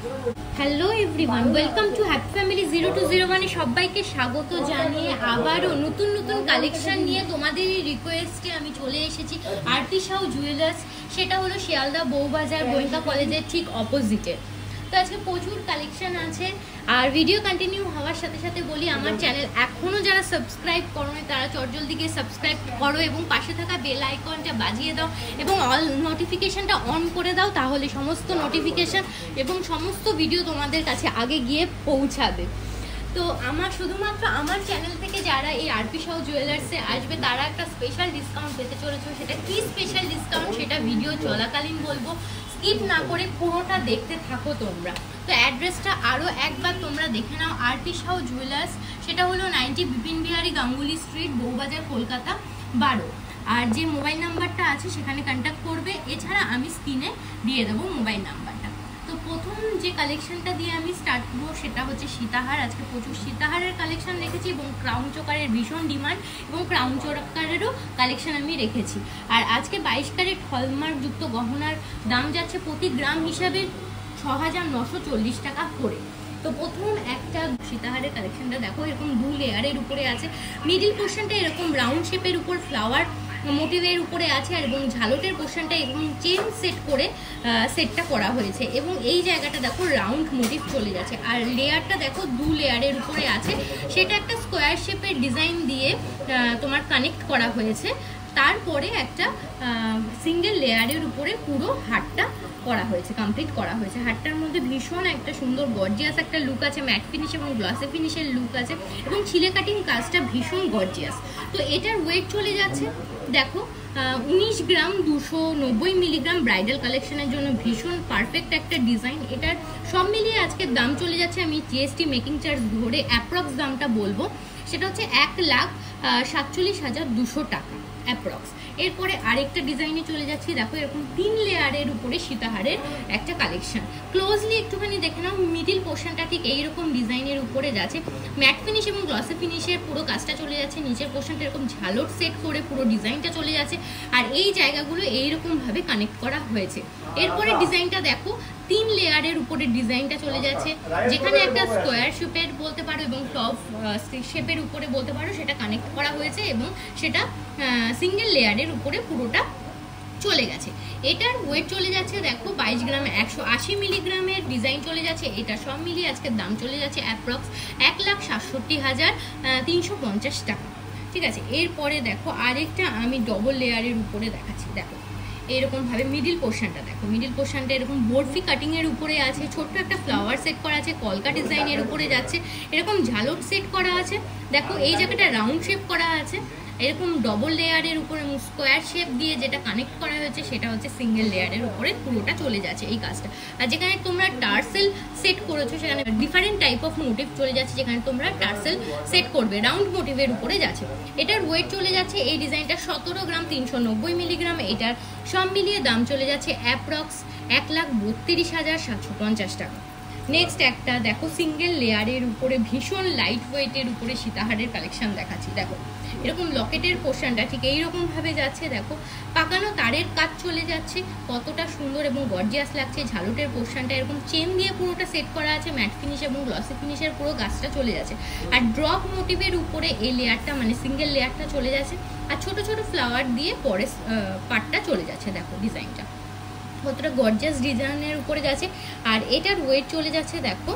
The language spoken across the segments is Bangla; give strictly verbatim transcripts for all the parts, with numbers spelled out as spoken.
Hello everyone, welcome to happy family zero two zero ওয়ানে সবাইকে স্বাগত জানিয়ে আবারও নতুন নতুন কালেকশন নিয়ে তোমাদেরই রিকোয়েস্টে আমি চলে এসেছি আরতি সাউ জুয়েলার্স। সেটা হলো শিয়ালদা বউবাজার গোয়েঙ্কা কলেজের ঠিক অপোজিটে। তো আজকে প্রচুর কালেকশন আছে। আর ভিডিও কন্টিনিউ হওয়ার সাথে সাথে বলি, আমার চ্যানেল এখনও যারা সাবস্ক্রাইব করো তারা চটজলদি গিয়ে সাবস্ক্রাইব করো এবং পাশে থাকা বেল আইকনটা বাজিয়ে দাও এবং অল নোটিফিকেশানটা অন করে দাও, তাহলে সমস্ত নোটিফিকেশান এবং সমস্ত ভিডিও তোমাদের কাছে আগে গিয়ে পৌঁছাবে। তো আমার শুধুমাত্র আমার চ্যানেল থেকে যারা এই আরতি সাউ জুয়েলার্সে আসবে তারা একটা স্পেশাল ডিসকাউন্ট পেতে চলেছে। সেটা কি স্পেশাল ডিসকাউন্ট সেটা ভিডিও চলাকালীন বলবো, স্কিপ না করে পুরোটা দেখতে থাকো তোমরা। তো অ্যাড্রেসটা আরও একবার তোমরা দেখে নাও, আরতি সাউ জুয়েলার্স, সেটা হলো নাইনটি বিপিন বিহারী গাঙ্গুলি স্ট্রিট, বউবাজার, কলকাতা বারো। আর যে মোবাইল নাম্বারটা আছে সেখানে কন্ট্যাক্ট করবে, এছাড়া আমি স্ক্রিনে দিয়ে দেবো মোবাইল নাম্বারটা। তো প্রথম যে কালেকশনটা দিয়ে আমি স্টার্ট করবো সেটা হচ্ছে সীতাহার। আজকে প্রচুর সীতাহারের কালেকশন রেখেছি এবং ক্রাউন চোকারের ভীষণ ডিমান্ড এবং ক্রাউন চোকারেরও কালেকশন আমি রেখেছি। আর আজকে বাইশ ক্যারেট হলমার্কযুক্ত গহনার দাম যাচ্ছে প্রতি গ্রাম হিসাবে ছ হাজার নশো চল্লিশ টাকা করে। তো প্রথম একটা সীতাহারের কালেকশনটা দেখো, এরকম দু লেয়ারের উপরে আছে। মিডিল পোর্শনটা এরকম রাউন্ড শেপের উপর ফ্লাওয়ার মোটিভের উপরে আছে এবং ঝালটের পোর্শনটা এরকম চেন সেট করে সেটটা করা হয়েছে এবং এই জায়গাটা দেখো রাউন্ড মোটিভ চলে যাচ্ছে। আর লেয়ারটা দেখো দু লেয়ারের উপরে আছে, সেটা একটা স্কোয়ার শেপের ডিজাইন দিয়ে তোমার কানেক্ট করা হয়েছে। তারপরে একটা সিঙ্গেল লেয়ারের উপরে পুরো হারটা করা হয়েছে, কমপ্লিট করা হয়েছে। হারটার মধ্যে ভীষণ একটা সুন্দর গর্জিয়াস একটা লুক আছে, ম্যাট ফিনিশ এবং গ্লসি ফিনিশের লুক আছে এবং ছিলে কাটিং কাজটা ভীষণ গর্জিয়াস। তো এটার ওয়েট চলে যাচ্ছে দেখো উনিশ গ্রাম, দুশো নব্বই মিলিগ্রাম। ব্রাইডাল কালেকশনের জন্য ভীষণ পারফেক্ট একটা ডিজাইন। এটার সব মিলিয়ে আজকের দাম চলে যাচ্ছে, আমি জিএসটি মেকিং চার্জ ধরে অ্যাপ্রক্স দামটা বলবো, সেটা হচ্ছে এক লাখ সাতচল্লিশ হাজার দুশো টাকা অ্যাপ্রক্স। এরপরে আরেকটা ডিজাইনে চলে যাচ্ছি, দেখো এরকম তিন লেয়ারের উপরে সীতাহারের একটা কালেকশন। ক্লোজলি একটুখানি দেখে নাও, মিডিল পোর্শনটা ঠিক এইরকম ডিজাইনের উপরে যাচ্ছে, ম্যাট ফিনিশ এবং গ্লসি ফিনিশের পুরো কাজটা চলে যাচ্ছে। নিচের পোর্শনটা এরকম ঝালট সেট করে পুরো ডিজাইনটা চলে যাচ্ছে আর এই জায়গাগুলো এইরকম ভাবে কানেক্ট করা হয়েছে। এরপরে ডিজাইনটা দেখো তিন লেয়ারের উপরে ডিজাইনটা চলে যাচ্ছে, যেখানে একটা স্কোয়ার শেপের বলতে পারো এবং টপ শেপের উপরে বলতে পারো সেটা কানেক্ট করা হয়েছে এবং সেটা সিঙ্গেল লেয়ারের উপরে পুরোটা চলে গেছে। এটার ওয়েট চলে যাচ্ছে দেখো বাইশ গ্রাম, একশো আশি মিলিগ্রামের ডিজাইন চলে যাচ্ছে। এটা সব মিলিয়ে আজকের দাম চলে যাচ্ছে অ্যাপ্রক্স এক লাখ সাতষট্টি হাজার তিনশো পঞ্চাশ টাকা। ঠিক আছে, এরপরে দেখো আরেকটা আমি ডবল লেয়ারের উপরে দেখাচ্ছি। দেখো এরকম ভাবে মিডিল পোর্শনটা দেখো, মিডিল পোর্শনটা এরকম বরফি কাটিং এর উপরে আছে, ছোট্ট একটা ফ্লাওয়ার সেট করা আছে, কলকা ডিজাইনের উপরে যাচ্ছে, এরকম ঝালট সেট করা আছে। দেখো এই জায়গাটা রাউন্ড শেপ করা আছে, এরকম ডবল লেয়ারের উপরে স্কোয়ার শেপ দিয়ে যেটা কানেক্ট করা হয়েছে সেটা হচ্ছে সিঙ্গেল লেয়ারের উপরে পুরোটা চলে যাচ্ছে এই কাজটা। আর যেখানে তোমরা টার্সেল সেট করেছো সেখানে ডিফারেন্ট টাইপ অফ মোটিভ চলে যাচ্ছে, যেখানে তোমরা টার্সেল সেট করবে রাউন্ড মোটিভের উপরে যাচ্ছে। এটার ওয়েট চলে যাচ্ছে এই ডিজাইনটা সতেরো গ্রাম, তিনশো নব্বই মিলিগ্রাম। এটার সব মিলিয়ে দাম চলে যাচ্ছে অ্যাপ্রক্স এক লাখ বত্রিশ হাজার সাতশো পঞ্চাশ টাকা। নেক্সট একটা দেখো সিঙ্গেল লেয়ারের উপরে ভীষণ লাইট ওয়েটের উপরে সীতাহারের কালেকশন দেখাচ্ছি। দেখো এরকম লকেটের পোর্শনটা ঠিক এইরকম ভাবে যাচ্ছে, দেখো পাকানো তারের কাজ চলে যাচ্ছে, কতটা সুন্দর এবং গর্জিয়াস লাগছে। ঝালটের পোর্শনটা এরকম চেন দিয়ে পুরোটা সেট করা আছে, ম্যাট ফিনিশ এবং গ্লসি ফিনিশের পুরো গাছটা চলে যাচ্ছে। আর ড্রপ মোটিভের উপরে এই লেয়ারটা মানে সিঙ্গেল লেয়ারটা চলে যাচ্ছে আর ছোট ছোট ফ্লাওয়ার দিয়ে পরে পার্টটা চলে যাচ্ছে। দেখো ডিজাইনটা কতটা গর্জিয়াস ডিজাইনের উপরে যাচ্ছে। আর এটার ওয়েট চলে যাচ্ছে দেখো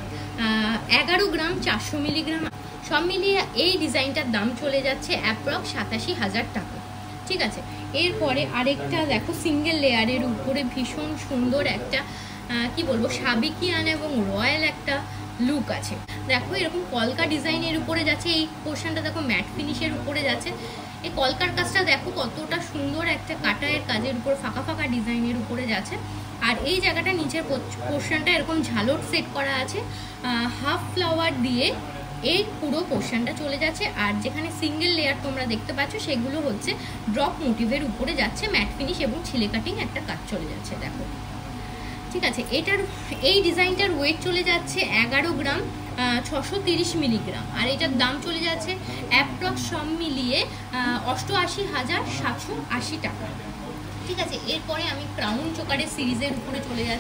এগারো গ্রাম, চারশো মিলিগ্রাম। সব মিলিয়ে এই ডিজাইনটার দাম চলে যাচ্ছে অ্যাপ্রক্স সাতাশি হাজার টাকা। ঠিক আছে, এরপরে আরেকটা দেখো সিঙ্গেল লেয়ারের উপরে ভীষণ সুন্দর একটা কি বলবো সাবিকিয়ান এবং রয়্যাল একটা লুক আছে। দেখো এরকম কলকা ডিজাইনের উপরে যাচ্ছে, এই পোর্শনটা দেখো ম্যাট ফিনিশের উপরে যাচ্ছে। এই কলকার কাজটা দেখো কতটা সুন্দর একটা কাটায়ের কাজের উপর ফাঁকা ফাঁকা ডিজাইনের উপরে যাচ্ছে। আর এই জায়গাটা নিচের পোর্শনটা এরকম ঝালট সেট করা আছে, হাফ ফ্লাওয়ার দিয়ে এই পুরো পোর্শনটা চলে যাচ্ছে। আর যেখানে সিঙ্গেল লেয়ার তোমরা দেখতে পাচ্ছ সেগুলো হচ্ছে ড্রপ মোটিভের উপরে যাচ্ছে, ম্যাট ফিনিশ এবং ছিলে কাটিং একটা কাজ চলে যাচ্ছে। দেখো ঠিক আছে, এটার এই ডিজাইনটার ওয়েট চলে যাচ্ছে এগারো গ্রাম, ছশো তিরিশ মিলিগ্রাম। আর এটার দাম চলে যাচ্ছে অ্যাপ্রক্স সব মিলিয়ে অষ্টআশি হাজার সাতশো আশি টাকা। ঠিক আছে, এরপরে আমি ক্রাউন চোকারের সিরিজের উপরে চলে যাচ্ছি।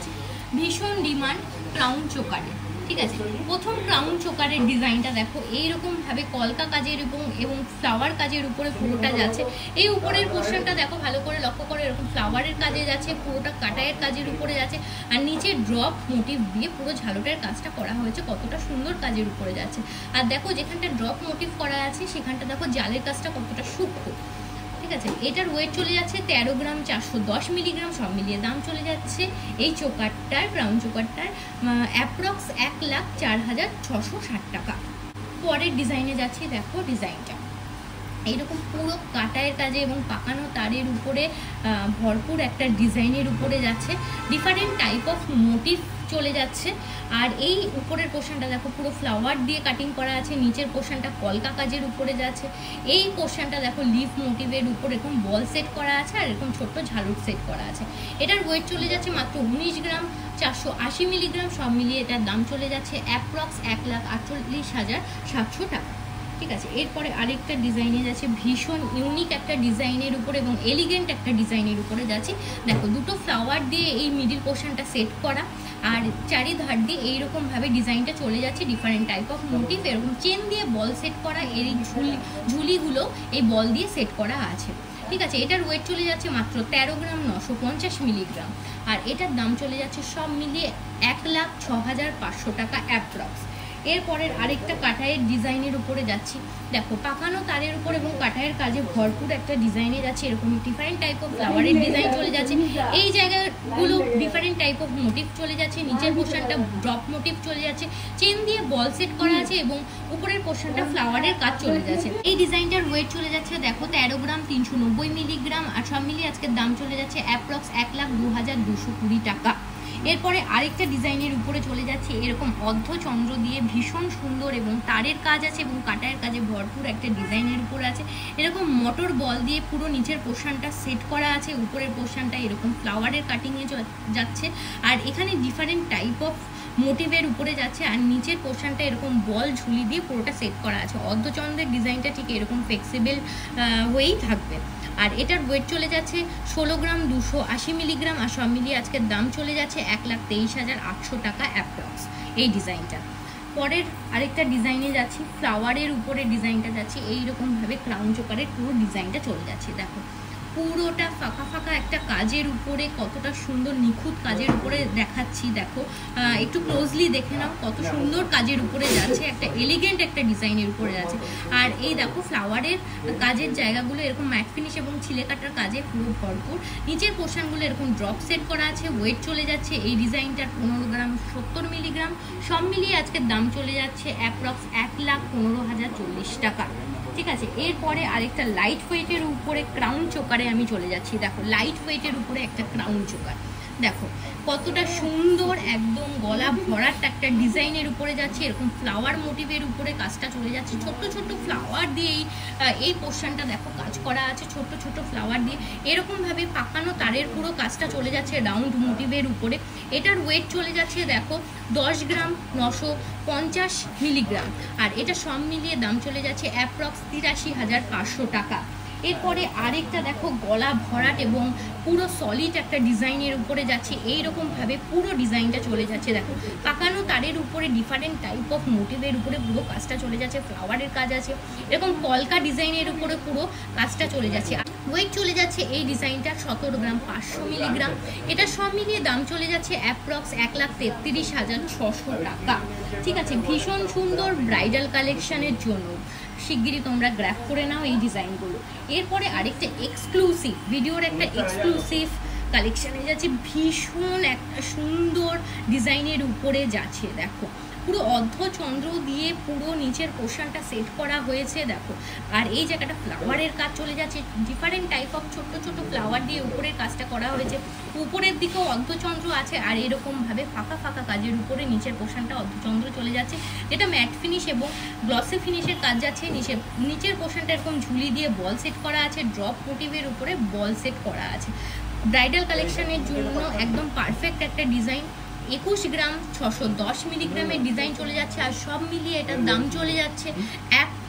ভীষণ ডিমান্ড ক্রাউন চোকারে, ঠিক আছে। প্রথম ক্রাউন চোকারের ডিজাইনটা দেখো, এইরকম ভাবে কলকা কাজের এবং এবং ফ্লাওয়ার কাজের উপরে পুরোটা যাচ্ছে। এই উপরের পোর্শনটা দেখো ভালো করে লক্ষ্য করে, এরকম ফ্লাওয়ারের কাজে যাচ্ছে, পুরোটা কাটাইয়ের কাজের উপরে যাচ্ছে, আর নিচে ড্রপ মোটিভ দিয়ে পুরো ঝালুটের কাজটা করা হয়েছে, কতটা সুন্দর কাজের উপরে যাচ্ছে। আর দেখো যেখানটা ড্রপ মোটিভ করা আছে সেখানটা দেখো জালের কাজটা কতটা সূক্ষ্ম, ঠিক আছে। এটার ওয়েট চলে যাচ্ছে তেরো গ্রাম চারশো দশ মিলিগ্রাম, সব মিলিয়ে দাম চলে যাচ্ছে এই চোকারটার, ক্রাউন চোকারটার অ্যাপ্রক্স এক লাখ চার হাজার ছশো ষাট টাকা। পরের ডিজাইনে যাচ্ছি, দেখো ডিজাইনটা এইরকম পুরো কাটায়ের কাজে এবং পাকানো তারের উপরে ভরপুর একটা ডিজাইনের উপরে যাচ্ছে, ডিফারেন্ট টাইপ অফ মোটিভ চলে যাচ্ছে। আর এই উপরের পোর্শনটা দেখো পুরো ফ্লাওয়ার দিয়ে কাটিং করা আছে, নিচের পোর্শনটা কলকা কাজের উপরে যাচ্ছে। এই পোর্শনটা দেখো লিফ মোটিভের উপর এরকম বল সেট করা আছে, আর এরকম ছোট্ট ঝালুর সেট করা আছে। এটার ওয়েট চলে যাচ্ছে মাত্র উনিশ গ্রাম চারশো আশি মিলিগ্রাম, সব মিলিয়ে এটার দাম চলে যাচ্ছে অ্যাপ্রক্স এক লাখ আটচল্লিশ হাজার সাতশো টাকা, ঠিক আছে। এরপরে আরেকটা ডিজাইনে যাচ্ছে, ভীষণ ইউনিক একটা ডিজাইনের উপরে এবং এলিগেন্ট একটা ডিজাইনের উপরে যাচ্ছে। দেখো দুটো ফ্লাওয়ার দিয়ে এই মিডিল পোর্শনটা সেট করা, আর চারিধার দিয়ে এইরকমভাবে ডিজাইনটা চলে যাচ্ছে, ডিফারেন্ট টাইপ অফ মোটিভ, এরকম চেন দিয়ে বল সেট করা, এর ঝুলি ঝুলিগুলো এই বল দিয়ে সেট করা আছে, ঠিক আছে। এটার ওয়েট চলে যাচ্ছে মাত্র তেরো গ্রাম নশো পঞ্চাশ মিলিগ্রাম, আর এটার দাম চলে যাচ্ছে সব মিলিয়ে এক লাখ ছ হাজার পাঁচশো টাকা অ্যাপ্রক্স। এরপরের আরেকটা কাটাইয়ের ডিজাইনের উপরে যাচ্ছি, দেখো পাকানো তারের উপর এবং কাটাইয়ের কাজে ভরপুর একটা ডিজাইনে যাচ্ছে, এরকম ডিফারেন্ট টাইপ অফ ফ্লাওয়ারের ডিজাইন চলে যাচ্ছে, এই জায়গাগুলো ডিফারেন্ট টাইপ অফ মোটিভ চলে যাচ্ছে, নিচের পোর্শনটা ড্রপ মোটিভ চলে যাচ্ছে, চেন দিয়ে বল সেট করা আছে এবং উপরের পোর্শনটা ফ্লাওয়ারের কাজ চলে যাচ্ছে। এই ডিজাইনটার ওয়েট চলে যাচ্ছে দেখো তেরো গ্রাম তিনশো নব্বই মিলিগ্রাম, আর সব মিলিয়ে আজকের দাম চলে যাচ্ছে অ্যাপ্রক্স এক লাখ দু হাজার দুশো কুড়ি টাকা। এরপরে আরেকটা ডিজাইনের উপরে চলে যাচ্ছে, এরকম অর্ধচন্দ্র দিয়ে ভীষণ সুন্দর এবং তারের কাজ আছে এবং কাটায়ের কাজে ভরপুর একটা ডিজাইনের উপর আছে, এরকম মোটর বল দিয়ে পুরো নিচের পোর্শনটা সেট করা আছে, উপরের পোর্শনটা এরকম ফ্লাওয়ারের কাটিংয়ে যাচ্ছে, আর এখানে ডিফারেন্ট টাইপ অফ মোটিভের উপরে যাচ্ছে, আর নিচের পোর্শনটা এরকম বল ঝুলি দিয়ে পুরোটা সেট করা আছে। অর্ধচন্দ্রের ডিজাইনটা ঠিক এরকম ফ্লেক্সিবল হয়েই থাকবে। আর এটার ওয়েট চলে যাচ্ছে ষোলো গ্রাম দুশো আশি মিলিগ্রাম, আর সব মিলিয়ে আজকের দাম চলে যাচ্ছে এক লাখ তেইশ হাজার আটশো টাকা অ্যাপ্রক্স এই ডিজাইনটা। পরের আরেকটা ডিজাইনে যাচ্ছি, ফ্লাওয়ারের উপরে ডিজাইনটা যাচ্ছে, এইরকমভাবে ক্রাউন চোকারের পুরো ডিজাইনটা চলে যাচ্ছে। দেখো পুরোটা ফাঁকা ফাঁকা একটা কাজের উপরে, কতটা সুন্দর নিখুঁত কাজের উপরে দেখাচ্ছি, দেখো একটু ক্লোজলি দেখে নাও কত সুন্দর কাজের উপরে যাচ্ছে, একটা এলিগেন্ট একটা ডিজাইনের উপরে যাচ্ছে। আর এই দেখো ফ্লাওয়ারের কাজের জায়গাগুলো এরকম ম্যাট ফিনিশ এবং ছিলে কাটার কাজে পুরো ভরপুর, নিচের পোর্শনগুলো এরকম ড্রপ সেট করা আছে। ওয়েট চলে যাচ্ছে এই ডিজাইনটার পনেরো গ্রাম সত্তর মিলিগ্রাম, সব মিলিয়ে আজকের দাম চলে যাচ্ছে অ্যাপ্রক্স এক লাখ পনেরো হাজার চল্লিশ টাকা, ঠিক আছে। এরপরে আরেকটা লাইট ওয়েটের উপরে ক্রাউন চোকারে আমি চলে যাচ্ছি, দেখো লাইট ওয়েটের উপরে একটা ক্রাউন চোকার, দেখো কতটা সুন্দর একদম গলা ভরাট একটা ডিজাইনের উপরে যাচ্ছে, এরকম ফ্লাওয়ার মোটিভের উপরে কাজটা চলে যাচ্ছে, ছোট্ট ছোট্ট ফ্লাওয়ার দিয়ে এই পোর্শনটা দেখো কাজ করা আছে, ছোট্ট ছোট্ট ফ্লাওয়ার দিয়ে এরকমভাবে পাকানো তারের পুরো কাজটা চলে যাচ্ছে রাউন্ড মোটিভের উপরে। এটার ওয়েট চলে যাচ্ছে দেখো দশ গ্রাম নশো পঞ্চাশ মিলিগ্রাম, আর এটা সব মিলিয়ে দাম চলে যাচ্ছে অ্যাপ্রক্স তিরাশি হাজার পাঁচশো টাকা। এরপরে আরেকটা দেখো গলা ভরাট এবং পুরো সলিড একটা ডিজাইনের উপরে যাচ্ছে, এইরকমভাবে পুরো ডিজাইনটা চলে যাচ্ছে, দেখো পাকানো তারের উপরে ডিফারেন্ট টাইপ অফ মোটিভের উপরে পুরো কাজটা চলে যাচ্ছে, ফ্লাওয়ারের কাজ আছে, এরকম কলকা ডিজাইনের উপরে পুরো কাজটা চলে যাচ্ছে। ওয়েট চলে যাচ্ছে এই ডিজাইনটা সতেরো গ্রাম পাঁচশো মিলিগ্রাম, এটা সব মিলিয়ে দাম চলে যাচ্ছে অ্যাপ্রক্স এক লাখ তেত্রিশ হাজার ছশো টাকা, ঠিক আছে। ভীষণ সুন্দর ব্রাইডাল কালেকশনের জন্য শিগগিরই তোমরা গ্র্যাব করে নাও এই ডিজাইনগুলো। এরপরে আরেকটা এক্সক্লুসিভ ভিডিওর একটা এক্সক্লুসিভ কালেকশানে যাচ্ছে, ভীষণ একটা সুন্দর ডিজাইনের উপরে যাচ্ছে, দেখো পুরো অর্ধচন্দ্র দিয়ে পুরো নিচের পোর্শনটা সেট করা হয়েছে, দেখো আর এই জায়গাটা ফ্লাওয়ারের কাজ চলে যাচ্ছে, ডিফারেন্ট টাইপ অফ ছোট্ট ছোট ফ্লাওয়ার দিয়ে উপরের কাজটা করা হয়েছে, উপরের দিকেও অর্ধচন্দ্র আছে, আর এরকমভাবে ফাঁকা ফাঁকা কাজের উপরে নিচের পোর্শনটা অর্ধচন্দ্র চলে যাচ্ছে, যেটা ম্যাট ফিনিশ এবং গ্লসি ফিনিশের কাজ যাচ্ছে। নিচে নিচের পোর্শনটা এরকম ঝুলি দিয়ে বল সেট করা আছে, ড্রপ মোটিভের উপরে বল সেট করা আছে। ব্রাইডাল কালেকশনের জন্য একদম পারফেক্ট একটা ডিজাইন। একুশ গ্রাম ছশো দশ মিলিগ্রামের ডিজাইন চলে যাচ্ছে, আর সব মিলিয়ে এটার দাম চলে যাচ্ছে এক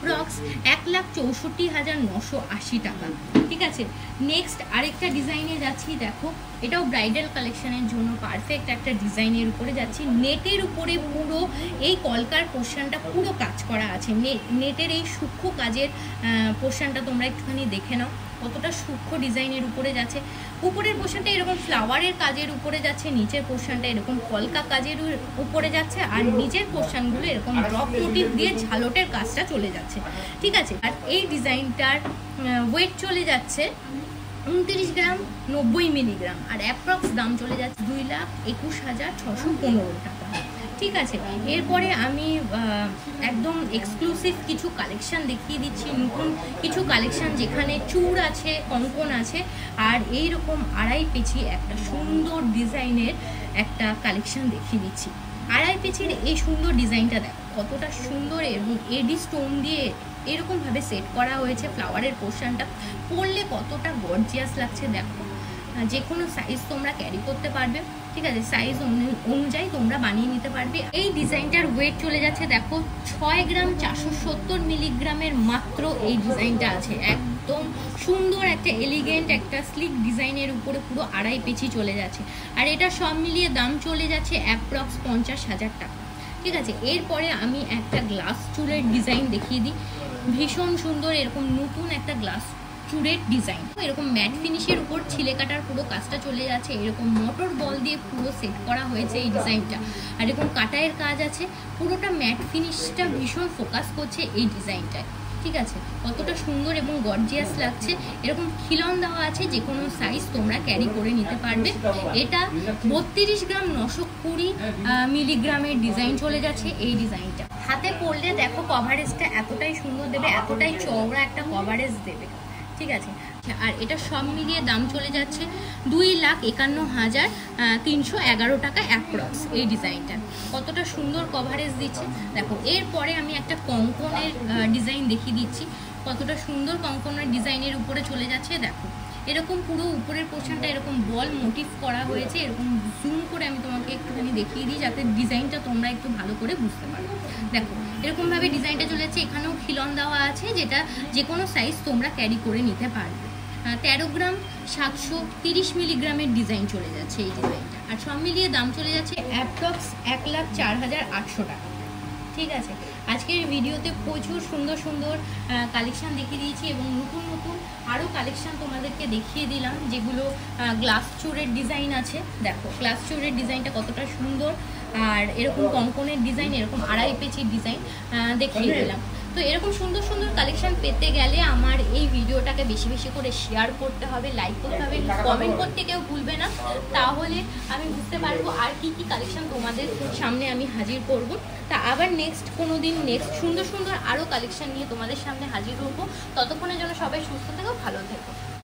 অ্যাপ্রক্স এক লাখ চৌষট্টি হাজার নশো আশি টাকা। ঠিক আছে, নেক্সট আরেকটা ডিজাইনে যাচ্ছি। দেখো এটাও ব্রাইডাল কালেকশনের জন্য পারফেক্ট একটা ডিজাইনের উপরে যাচ্ছি। নেটের উপরে পুরো এই কলকার পোর্শনটা পুরো কাজ করা আছে। নেটের এই সূক্ষ্ম কাজের পোর্শনটা তোমরা একটুখানি দেখে নাও কতটা সূক্ষ্ম ডিজাইনের উপরে যাচ্ছে। উপরের পোর্শনটা এরকম ফ্লাওয়ারের কাজের উপরে যাচ্ছে, নিচের পোর্শনটা এরকম কলকা কাজের উপরে যাচ্ছে, আর নিচের পোর্শনগুলো এরকম ড্রপ মোটিভ দিয়ে ঝালটের কাজটা চলে যাচ্ছে। ঠিক আছে, আর এই ডিজাইনটার ওয়েট চলে যাচ্ছে উনত্রিশ গ্রাম নব্বই মিলিগ্রাম, আর অ্যাপ্রক্স দাম চলে যাচ্ছে দুই লাখ একুশ হাজার ছশো পনেরো টাকা। ঠিক আছে, এরপরে আমি একদম এক্সক্লুসিভ কিছু কালেকশান দেখিয়ে দিচ্ছি, নতুন কিছু কালেকশান যেখানে চূড় আছে, কঙ্কন আছে, আর এই রকম আড়াই পেঁচি একটা সুন্দর ডিজাইনের একটা কালেকশান দেখিয়ে দিচ্ছি। আড়াই পেঁচির এই সুন্দর ডিজাইনটা দেখো কতটা সুন্দর, এবং এডি স্টোন দিয়ে এরকমভাবে সেট করা হয়েছে। ফ্লাওয়ারের পোর্শনটা পরলে কতটা গর্জিয়াস লাগছে দেখো। যে কোনো সাইজ তোমরা ক্যারি করতে পারবে। ঠিক আছে, সাইজ অনুযায়ী তোমরা বানিয়ে নিতে পারবে। এই ডিজাইনটার ওয়েট চলে যাচ্ছে দেখো ছয় গ্রাম চারশো সত্তর মিলিগ্রামের মাত্র এই ডিজাইনটা আছে। একদম সুন্দর একটা এলিগেন্ট একটা স্লিক ডিজাইনের উপরে পুরো আড়াই পেঁচি চলে যাচ্ছে, আর এটা সব মিলিয়ে দাম চলে যাচ্ছে অ্যাপ্রক্স পঞ্চাশ হাজার টাকা। ঠিক আছে, এরপরে আমি একটা গ্লাস চুলের ডিজাইন দেখিয়ে দিই। ভীষণ সুন্দর এরকম নতুন একটা গ্লাস চুড়ের ডিজাইন, এরকম ম্যাট ফিনিশের উপর ছিলে কাটার পুরো কাজটা চলে যাচ্ছে। এরকম মোটর বল দিয়ে পুরো সেট করা হয়েছে এই ডিজাইনটা, আর এরকম কাটায়ের কাজ আছে। পুরোটা ম্যাট ফিনিশটা ভীষণ ফোকাস করছে এই ডিজাইনটায়। ঠিক আছে, কতটা সুন্দর এবং গর্জিয়াস লাগছে। এরকম খিলন দেওয়া আছে, যে কোনো সাইজ তোমরা ক্যারি করে নিতে পারবে। এটা বত্রিশ গ্রাম নশো কুড়ি মিলিগ্রামের ডিজাইন চলে যাচ্ছে এই ডিজাইনটা। হাতে পরলে দেখো কভারেজটা এতটাই সুন্দর দেবে, এতটাই চওড়া একটা কভারেজ দেবে। ঠিক আছে, আর এটা সব মিলিয়ে দাম চলে যাচ্ছে দুই লাখ একান্ন হাজার তিনশো এগারো টাকা অ্যাপ্রক্স এই ডিজাইনটা। কতটা সুন্দর কভারেজ দিচ্ছে দেখো। এরপরে আমি একটা কঙ্কনের ডিজাইন দেখিয়ে দিচ্ছি, কতটা সুন্দর কঙ্কনের ডিজাইনের উপরে চলে যাচ্ছে দেখো। এরকম পুরো উপরের পোর্শনটা এরকম বল মোটিভ করা হয়েছে। এরকম জুম করে আমি তোমাকে একটুখানি দেখিয়ে দিই যাতে ডিজাইনটা তোমরা একটু ভালো করে বুঝতে পারো। দেখো এরকমভাবে ডিজাইনটা চলে যাচ্ছে। এখানেও খিলন দেওয়া আছে, যেটা যে কোনো সাইজ তোমরা ক্যারি করে নিতে পারবে। তেরো গ্রাম সাতশো তিরিশ মিলিগ্রামের ডিজাইন চলে যাচ্ছে এই ডিজাইনটা, আর সব মিলিয়ে দাম চলে যাচ্ছে অ্যাপ্রক্স এক লাখ চার হাজার আটশো টাকা। ঠিক আছে, আজকের ভিডিওতে প্রচুর সুন্দর সুন্দর কালেকশান দেখিয়ে দিয়েছি, এবং নতুন নতুন আরও কালেকশান তোমাদেরকে দেখিয়ে দিলাম, যেগুলো গ্লাস চোরের ডিজাইন আছে। দেখো গ্লাস চোরের ডিজাইনটা কতটা সুন্দর, আর এরকম কঙ্কনের ডিজাইন, এরকম আড়াই পেঁচির ডিজাইন দেখিয়ে দিলাম। তো এরকম সুন্দর সুন্দর কালেকশান পেতে গেলে আমার এই ভিডিওটাকে বেশি বেশি করে শেয়ার করতে হবে, লাইক করতে হবে, কমেন্ট করতে কেউ ভুলবে না, তাহলে আমি বুঝতে পারবো আর কি কি কালেকশান তোমাদের সামনে আমি হাজির করব। তা আবার নেক্সট কোনো দিন নেক্সট সুন্দর সুন্দর আরও কালেকশান নিয়ে তোমাদের সামনে হাজির করবো। ততক্ষণের জন্য সবাই সুস্থ থেকো, ভালো থেকো।